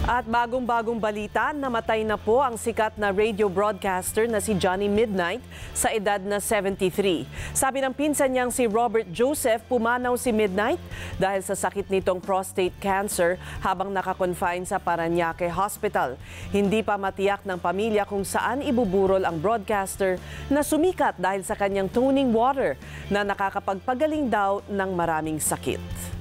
At bagong-bagong balita, namatay na po ang sikat na radio broadcaster na si Johnny Midnight sa edad na 73. Sabi ng pinsan niyang si Robert Joseph, pumanaw si Midnight dahil sa sakit nitong prostate cancer habang nakakonfine sa Parañaque Hospital. Hindi pa matiyak ng pamilya kung saan ibuburol ang broadcaster na sumikat dahil sa kanyang toning water na nakakapagpagaling daw ng maraming sakit.